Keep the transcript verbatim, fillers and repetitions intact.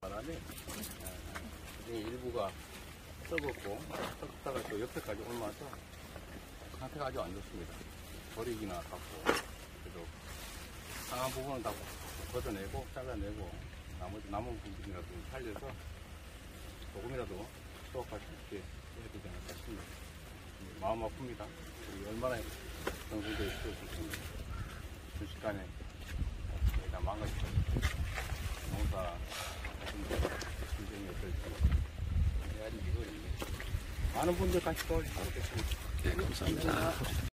바람에 이 일부가 썩었고 썩다가 또 옆에까지 올라와서 상태가 아주 안 좋습니다. 버리기나 갖고 그래도 상한 부분은 다 걷어내고 잘라내고 나머지 남은 부분이라도 살려서 조금이라도 수확할 수 있게 해야 되지 않을까 싶습니다. 마음 아픕니다. 우리 얼마나 정성들이 쓰여졌습니다. 순식간에 다 망가졌죠. 농사 인생이 어떨지 해야지 이거 많은 분들 같이 도와주시면 좋겠습니다. 네, 감사합니다.